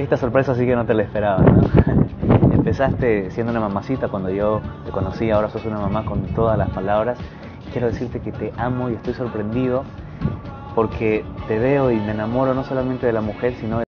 Esta sorpresa sí que no te la esperaba, ¿no? Empezaste siendo una mamacita cuando yo te conocí, ahora sos una mamá con todas las palabras. Quiero decirte que te amo y estoy sorprendido porque te veo y me enamoro no solamente de la mujer, sino